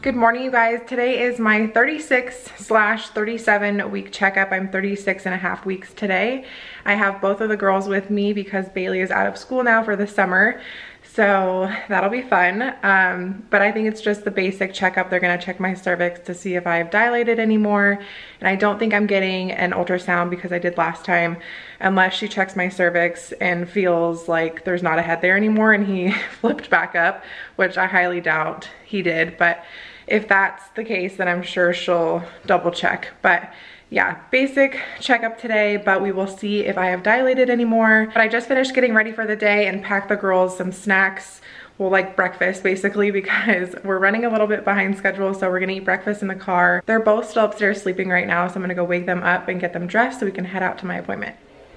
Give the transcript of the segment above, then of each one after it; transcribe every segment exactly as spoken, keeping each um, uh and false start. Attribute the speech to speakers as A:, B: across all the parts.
A: Good morning, you guys. Today is my thirty-six slash thirty-seven week checkup. I'm thirty-six and a half weeks today. I have both of the girls with me because Bailey is out of school now for the summer. So that'll be fun. Um, but I think it's just the basic checkup. They're gonna check my cervix to see if I've dilated anymore. And I don't think I'm getting an ultrasound because I did last time, unless she checks my cervix and feels like there's not a head there anymore and he flipped back up, which I highly doubt he did. But if that's the case, then I'm sure she'll double check. But yeah, basic checkup today, but we will see if I have dilated anymore. But I just finished getting ready for the day and packed the girls some snacks. Well, like breakfast basically, because we're running a little bit behind schedule. So we're gonna eat breakfast in the car. They're both still upstairs sleeping right now. So I'm gonna go wake them up and get them dressed so we can head out to my appointment.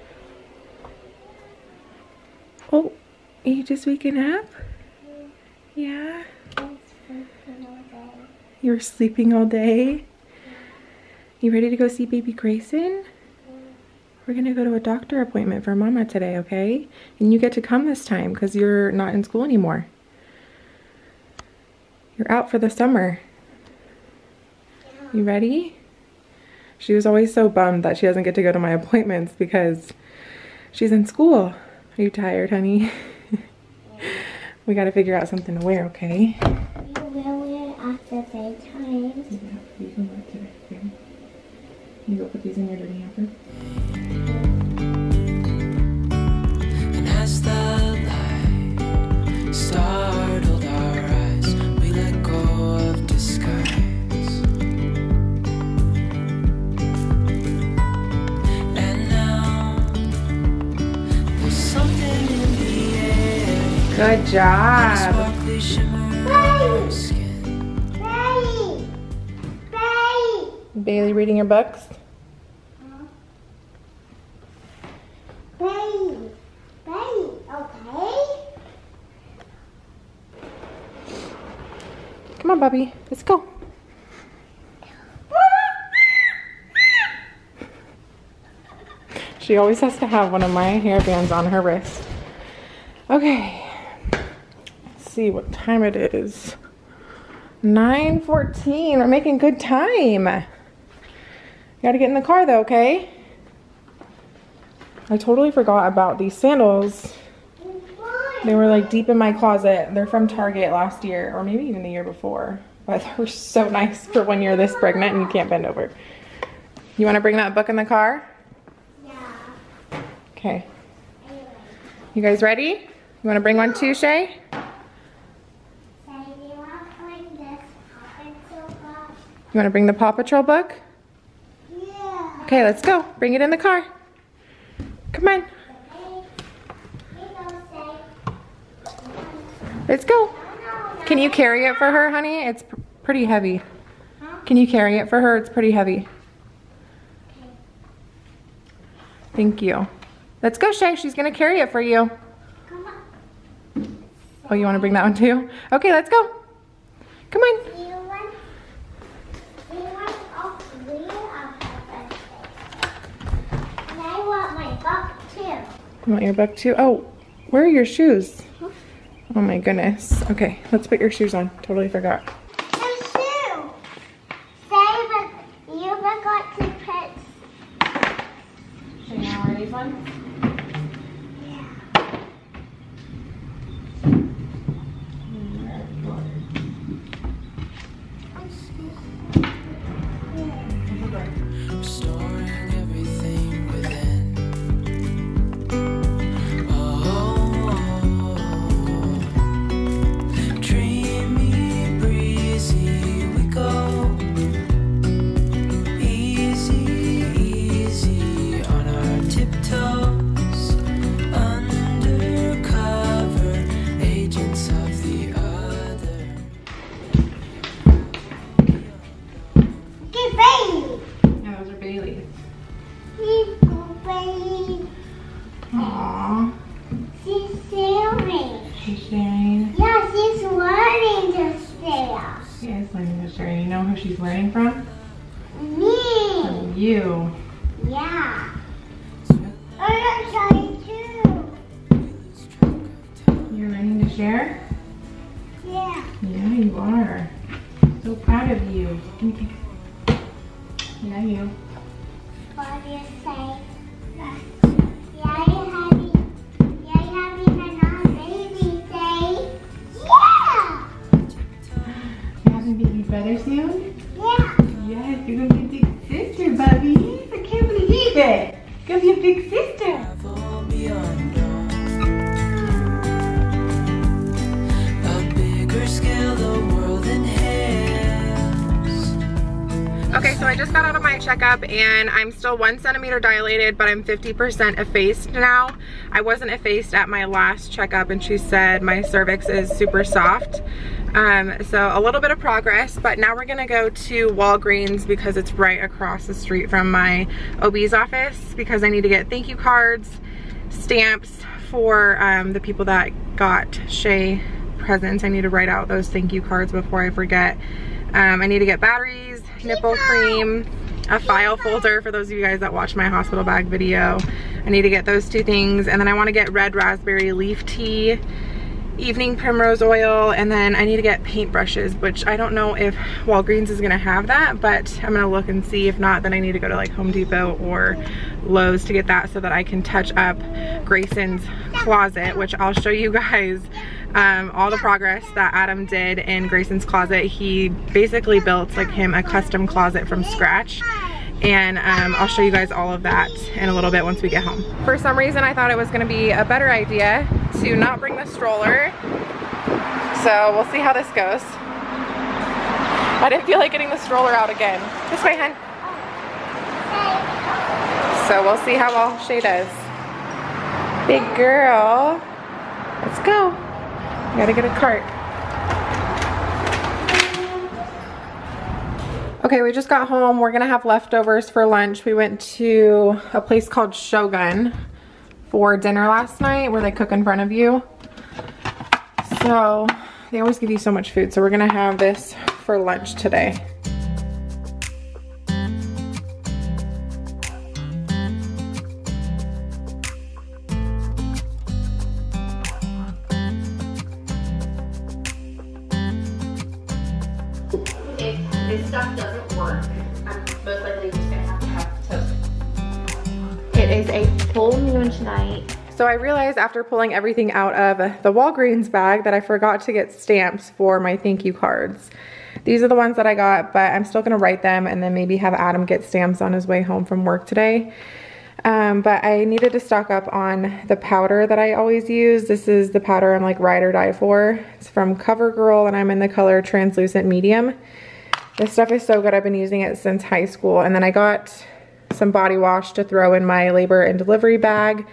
A: Oh, are you just waking up? Yeah. You were sleeping all day? You ready to go see baby Grayson? We're gonna go to a doctor appointment for mama today, okay? And you get to come this time because you're not in school anymore. You're out for the summer. You ready? She was always so bummed that she doesn't get to go to my appointments because she's in school. Are you tired, honey? We gotta figure out something to wear, okay?
B: After bedtime.
A: Yeah, you can wear it today, okay? You go put these in your dirty hamper.
C: And as the light startled our eyes, we let go of disguise. And now there's something in the air.
A: Good job. Bailey reading your books?
B: Baby, baby, okay?
A: Come on, Bubby. Let's go. She always has to have one of my hair bands on her wrist. Okay. Let's see what time it is. nine fourteen. We're making good time. Gotta get in the car though, okay? I totally forgot about these sandals. They were like deep in my closet. They're from Target last year, or maybe even the year before. But they were so nice for when you're this pregnant and you can't bend over. You wanna bring that book in the car?
B: Yeah.
A: Okay. You guys ready? You wanna bring one too, Shay?
B: So do you want to bring this Paw Patrol book?
A: You wanna bring the Paw Patrol book?
B: Yeah.
A: Okay, let's go. Bring it in the car. Come on. Let's go. Can you carry it for her, honey? It's pr pretty heavy.
B: Huh?
A: Can you carry it for her? It's pretty heavy.
B: Okay.
A: Thank you. Let's go, Shay. She's gonna carry it for you.
B: Come on.
A: Oh, you wanna bring that one too? Okay, let's go. Come on.
B: Do you want, do you want all three of her birthdays? And I want my book too.
A: You want your book too? Oh, where are your shoes? Oh my goodness. Okay, let's put your shoes on. Totally forgot.
B: Your shoe. Say, but you forgot to put.
A: Should I wear these ones?
C: Restoring everything within. Oh, dreamy, breezy, we go. Easy, easy on our tiptoes. Undercover agents of the other.
B: Get baby.
A: Yeah, those are Bailey's.
B: Please go baby.
A: Aww.
B: She's staring.
A: She's sharing.
B: Yeah, she's learning to stare.
A: She is learning to share. You know who she's learning from?
B: Me.
A: From you.
B: Yeah. I'm trying too.
A: You're learning to share?
B: Yeah.
A: Yeah, you are. So proud of you. Love you.
B: What do you say? Yay, happy, yay, happy, and our baby say, yeah!
A: You having a baby brother soon?
B: Yeah.
A: Yes, you're gonna be a big sister, Bubby. I can't believe it. You're gonna be a big sister. Okay, so I just got out of my checkup and I'm still one centimeter dilated, but I'm fifty percent effaced now. I wasn't effaced at my last checkup and she said my cervix is super soft. Um, so a little bit of progress, but now we're gonna go to Walgreens because it's right across the street from my O B's office because I need to get thank you cards, stamps for um, the people that got Shay presents. I need to write out those thank you cards before I forget. Um, I need to get batteries, nipple cream, a file folder for those of you guys that watch my hospital bag video. I need to get those two things, and then I want to get red raspberry leaf tea, evening primrose oil, and then I need to get paintbrushes, which I don't know if Walgreens is gonna have that, but I'm gonna look and see. If not, then I need to go to like Home Depot or Lowe's to get that so that I can touch up Grayson's closet, which I'll show you guys um, all the progress that Adam did in Grayson's closet. He basically built like him a custom closet from scratch. And um, I'll show you guys all of that in a little bit once we get home. For some reason, I thought it was gonna be a better idea to not bring the stroller. So we'll see how this goes. I didn't feel like getting the stroller out again. This way, hun. So we'll see how well Shay does. Big girl. Let's go. Gotta get a cart. Okay, we just got home. We're gonna have leftovers for lunch. We went to a place called Shogun for dinner last night where they cook in front of you. So they always give you so much food. So we're gonna have this for lunch today.
D: If this stuff doesn't work, I'm most likely just gonna have to have toast. It is a full moon tonight.
A: So I realized after pulling everything out of the Walgreens bag that I forgot to get stamps for my thank you cards. These are the ones that I got, but I'm still gonna write them and then maybe have Adam get stamps on his way home from work today. Um, but I needed to stock up on the powder that I always use. This is the powder I'm like ride or die for. It's from CoverGirl and I'm in the color translucent medium. This stuff is so good. I've been using it since high school. And then I got some body wash to throw in my labor and delivery bag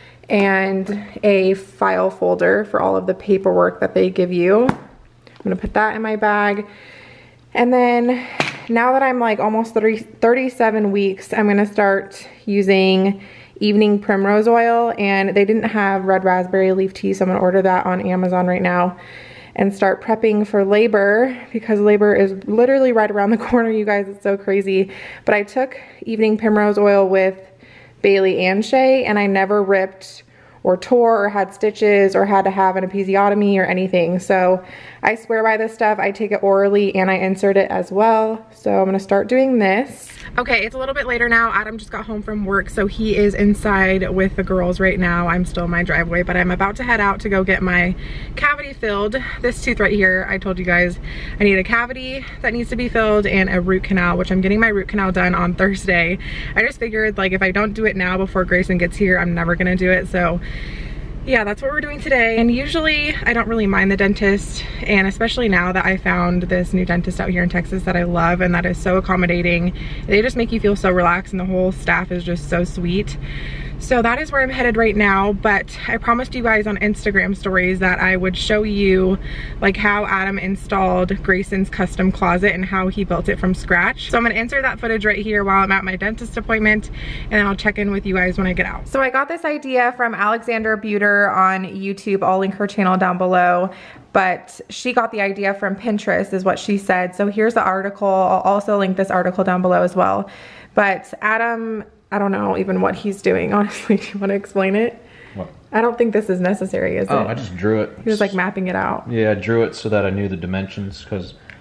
A: and a file folder for all of the paperwork that they give you. I'm gonna put that in my bag. And then now that I'm like almost thirty, thirty-seven weeks, I'm gonna start using evening primrose oil, and they didn't have red raspberry leaf tea, so I'm gonna order that on Amazon right now and start prepping for labor because labor is literally right around the corner, you guys. It's so crazy. But I took evening primrose oil with Bailey and Shay, and I never ripped or tore or had stitches or had to have an episiotomy or anything. So I swear by this stuff. I take it orally and I insert it as well. So I'm gonna start doing this. Okay, it's a little bit later now. Adam just got home from work, so he is inside with the girls right now. I'm still in my driveway, but I'm about to head out to go get my cavity filled. This tooth right here, I told you guys, I need a cavity that needs to be filled and a root canal, which I'm getting my root canal done on Thursday. I just figured like if I don't do it now before Grayson gets here, I'm never gonna do it. So yeah, that's what we're doing today. And usually I don't really mind the dentist, and especially now that I found this new dentist out here in Texas that I love and that is so accommodating. They just make you feel so relaxed and the whole staff is just so sweet. So that is where I'm headed right now, but I promised you guys on Instagram stories that I would show you like how Adam installed Grayson's custom closet and how he built it from scratch. So I'm gonna insert that footage right here while I'm at my dentist appointment, and then I'll check in with you guys when I get out. So I got this idea from Alexandra Buter on YouTube. I'll link her channel down below. But she got the idea from Pinterest is what she said. So here's the article. I'll also link this article down below as well. But Adam, I don't know even what he's doing, honestly. Do you want to explain it?
E: What?
A: I don't think this is necessary, is
E: oh,
A: it?
E: I just drew it.
A: He was like mapping it out.
E: Yeah, I drew it so that I knew the dimensions, because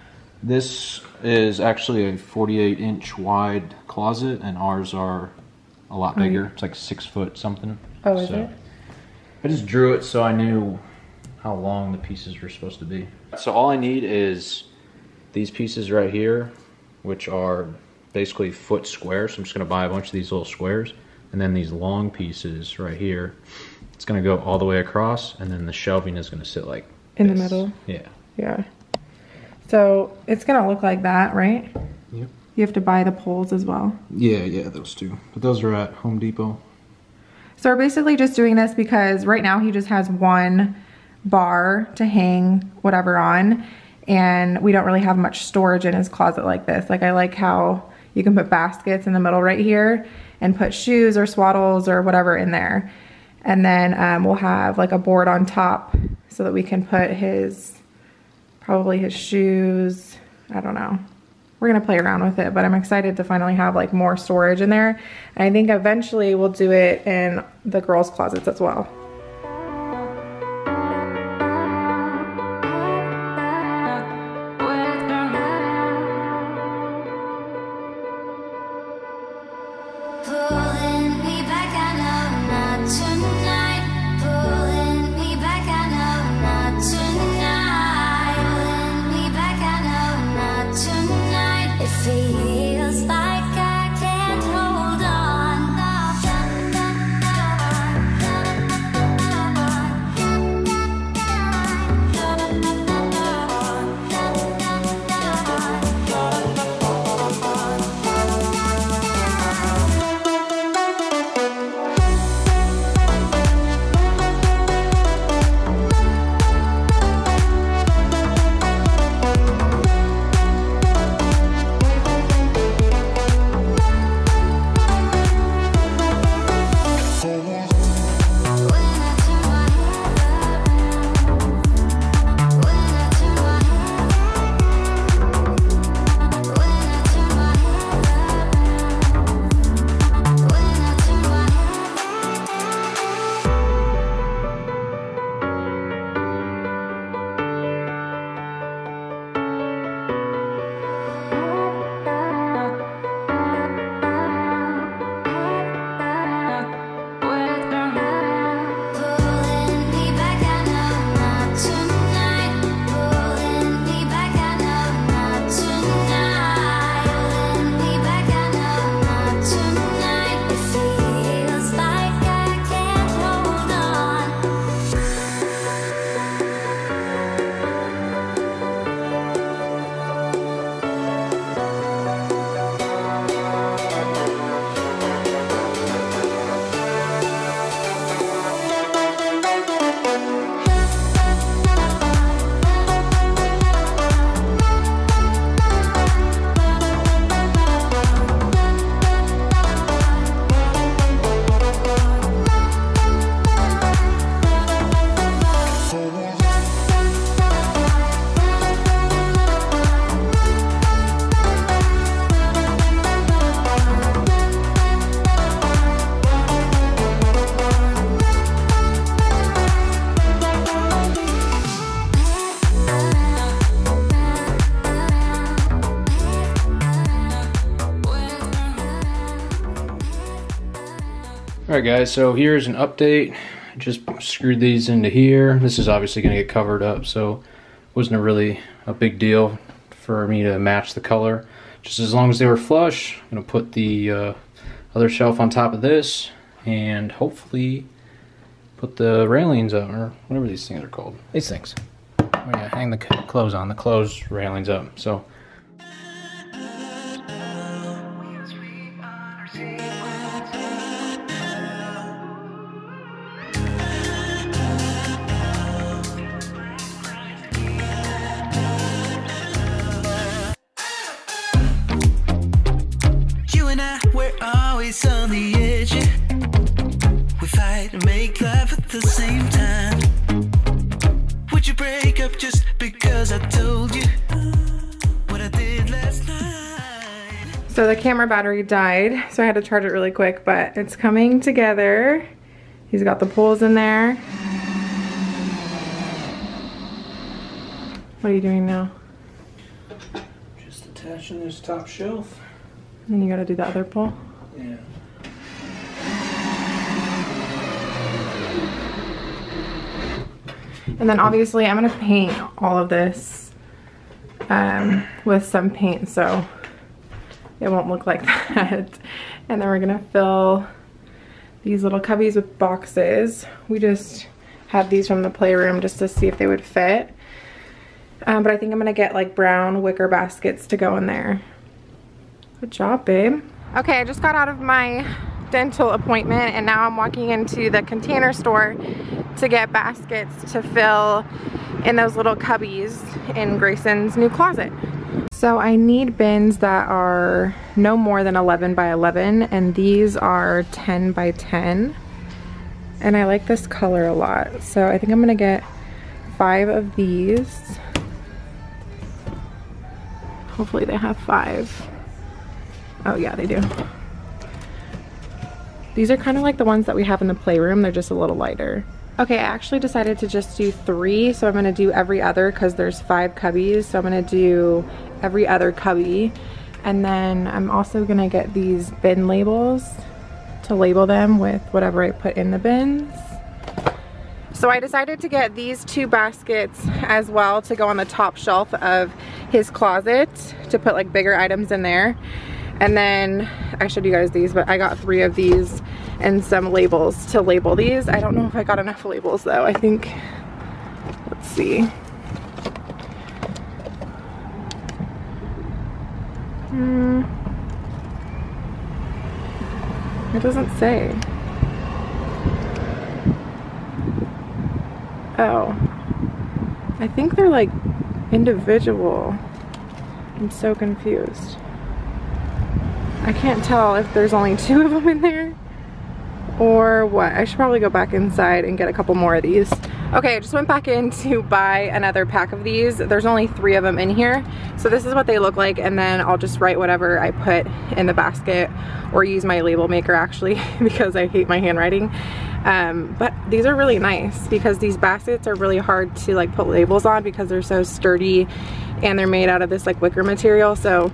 E: This is actually a forty-eight inch wide closet, and ours are a lot bigger. It's like six foot something.
A: Oh, is
E: so
A: it?
E: I just drew it so I knew how long the pieces were supposed to be. So all I need is these pieces right here, which are basically foot square. So I'm just gonna buy a bunch of these little squares, and then these long pieces right here. It's gonna go all the way across, and then the shelving is gonna sit like
A: in
E: this.
A: the middle.
E: Yeah.
A: Yeah. So it's gonna look like that, right?
E: Yep.
A: You have to buy the poles as well.
E: Yeah, yeah, those two. But those are at Home Depot.
A: So we're basically just doing this because right now he just has one bar to hang whatever on, and we don't really have much storage in his closet like this. Like, I like how you can put baskets in the middle right here and put shoes or swaddles or whatever in there. And then um, we'll have like a board on top so that we can put his, probably his shoes, I don't know. We're gonna play around with it, but I'm excited to finally have like more storage in there. And I think eventually we'll do it in the girls' closets as well.
F: Pulling me back, I know not tonight. Pulling me back, I know not tonight. Pulling me back, I know not tonight. It feels like I can't hold on.
E: Alright guys, so here's an update. Just screwed these into here. This is obviously going to get covered up, so it wasn't a really a big deal for me to match the color. Just as long as they were flush, I'm going to put the uh, other shelf on top of this and hopefully put the railings up, or whatever these things are called. These things. Oh yeah, hang the clothes on, the clothes railings up. So
C: on the edge, we fight and make love at the same time. Would you break up just because I told you what I did last night?
A: So the camera battery died, so I had to charge it really quick, but it's coming together. He's got the poles in there. What are you doing now?
E: Attaching this top shelf.
A: And then you gotta do the other pole.
E: Yeah.
A: And then obviously I'm gonna paint all of this um, with some paint so it won't look like that. And then we're gonna fill these little cubbies with boxes. We just had these from the playroom just to see if they would fit. Um, but I think I'm gonna get like brown wicker baskets to go in there. Good job, babe. Okay, I just got out of my dental appointment and now I'm walking into the Container Store to get baskets to fill in those little cubbies in Grayson's new closet. So I need bins that are no more than eleven by eleven, and these are ten by ten. And I like this color a lot. So I think I'm gonna get five of these. Hopefully they have five. Oh yeah, they do. These are kind of like the ones that we have in the playroom. They're just a little lighter. Okay, I actually decided to just do three. So I'm gonna do every other because there's five cubbies. So I'm gonna do every other cubby. And then I'm also gonna get these bin labels to label them with whatever I put in the bins. So I decided to get these two baskets as well to go on the top shelf of his closet to put like bigger items in there. And then I showed you guys these, but I got three of these and some labels to label these. I don't know if I got enough labels though. I think, let's see. Hmm. It doesn't say. Oh, I think they're like individual. I'm so confused. I can't tell if there's only two of them in there or what. I should probably go back inside and get a couple more of these. Okay, I just went back in to buy another pack of these. There's only three of them in here. So this is what they look like, and then I'll just write whatever I put in the basket or use my label maker actually because I hate my handwriting. Um, but these are really nice because these baskets are really hard to like put labels on because they're so sturdy and they're made out of this like wicker material. So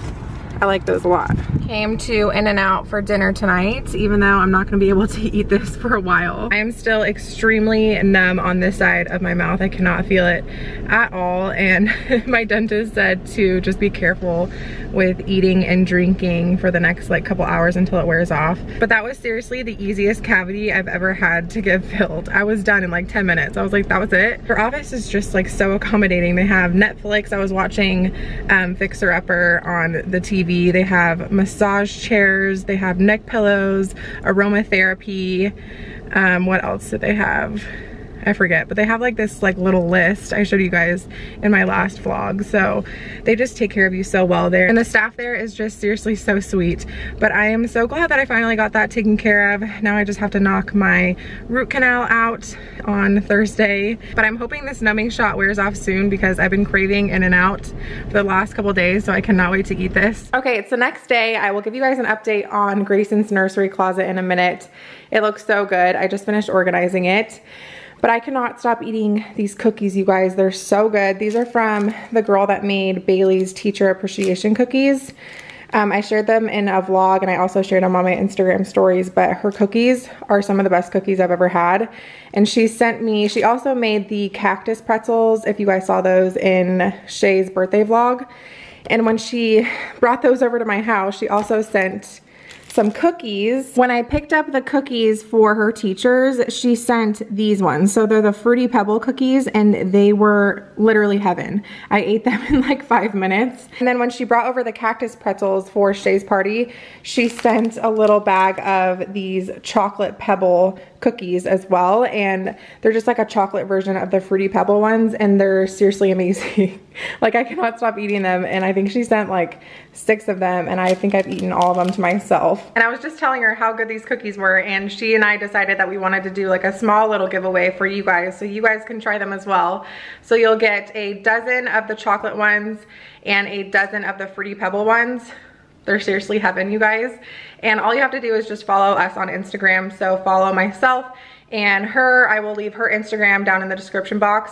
A: I like those a lot. Came to In-N-Out for dinner tonight, even though I'm not gonna be able to eat this for a while. I am still extremely numb on this side of my mouth. I cannot feel it at all. And my dentist said to just be careful with eating and drinking for the next like couple hours until it wears off. But that was seriously the easiest cavity I've ever had to get filled. I was done in like ten minutes. I was like, that was it. Her office is just like so accommodating. They have Netflix. I was watching um, Fixer Upper on the T V. They have massage chairs, they have neck pillows, aromatherapy. Um, what else did they have? I forget, but they have like this like little list I showed you guys in my last vlog. So they just take care of you so well there. And the staff there is just seriously so sweet. But I am so glad that I finally got that taken care of. Now I just have to knock my root canal out on Thursday. But I'm hoping this numbing shot wears off soon because I've been craving In-N-Out for the last couple days, so I cannot wait to eat this. Okay, it's the next day. I will give you guys an update on Grayson's nursery closet in a minute. It looks so good. I just finished organizing it. But I cannot stop eating these cookies, you guys. They're so good. These are from the girl that made Bailey's teacher appreciation cookies. Um, I shared them in a vlog and I also shared them on my Instagram stories, but her cookies are some of the best cookies I've ever had. And she sent me, she also made the cactus pretzels, if you guys saw those in Shay's birthday vlog. And when she brought those over to my house, she also sent some cookies. When I picked up the cookies for her teachers, she sent these ones. So they're the Fruity Pebble cookies and they were literally heaven. I ate them in like five minutes. And then when she brought over the cactus pretzels for Shay's party, she sent a little bag of these chocolate pebble cookies as well, and they're just like a chocolate version of the Fruity Pebble ones, and they're seriously amazing. Like I cannot stop eating them, and I think she sent like six of them, and I think I've eaten all of them to myself. And I was just telling her how good these cookies were, and she and I decided that we wanted to do like a small little giveaway for you guys so you guys can try them as well. So you'll get a dozen of the chocolate ones and a dozen of the Fruity Pebble ones. They're seriously heaven, you guys. And all you have to do is just follow us on Instagram. So follow myself and her. I will leave her Instagram down in the description box.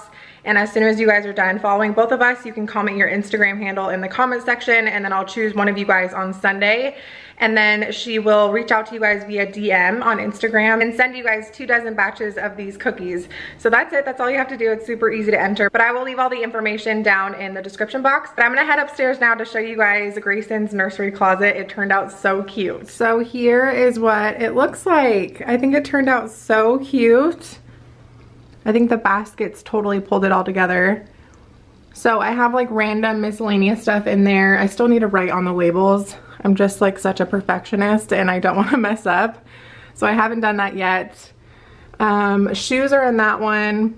A: And as soon as you guys are done following both of us, you can comment your Instagram handle in the comment section, and then I'll choose one of you guys on Sunday. And then she will reach out to you guys via D M on Instagram and send you guys two dozen batches of these cookies. So that's it, that's all you have to do. It's super easy to enter, but I will leave all the information down in the description box. But I'm gonna head upstairs now to show you guys Grayson's nursery closet. It turned out so cute. So here is what it looks like. I think it turned out so cute. I think the baskets totally pulled it all together. So I have like random miscellaneous stuff in there. I still need to write on the labels. I'm just like such a perfectionist and I don't want to mess up. So I haven't done that yet. Um, shoes are in that one.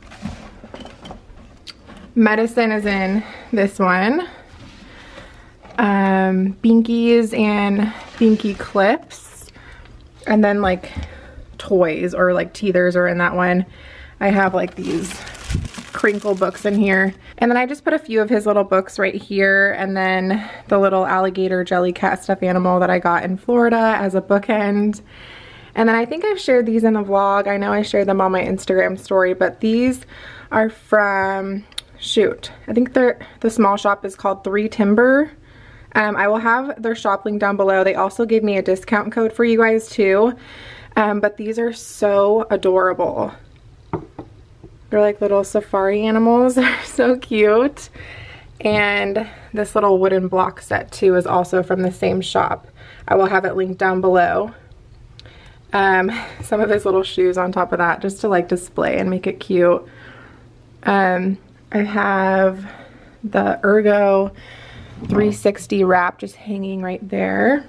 A: Medicine is in this one. Um, binkies and binky clips. And then like toys or like teethers are in that one. I have like these crinkle books in here. And then I just put a few of his little books right here, and then the little alligator jelly cat stuffed animal that I got in Florida as a bookend. And then I think I've shared these in the vlog. I know I shared them on my Instagram story, but these are from, shoot, I think they're, the small shop is called Three Timber. Um, I will have their shop link down below. They also gave me a discount code for you guys too. Um, but these are so adorable. They're like little safari animals. They're so cute. And this little wooden block set too is also from the same shop. I will have it linked down below. Um, some of his little shoes on top of that just to like display and make it cute. Um, I have the Ergo three sixty wrap just hanging right there.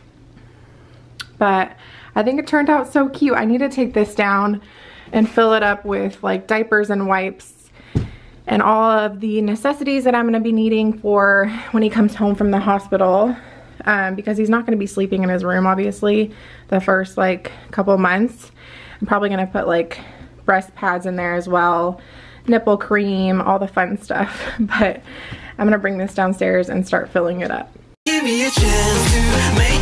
A: But I think it turned out so cute. I need to take this down and fill it up with like diapers and wipes and all of the necessities that I'm going to be needing for when he comes home from the hospital, um, because he's not going to be sleeping in his room obviously the first like couple months. I'm probably going to put like breast pads in there as well, nipple cream, all the fun stuff. But I'm going to bring this downstairs and start filling it up.
C: Give me a chance to make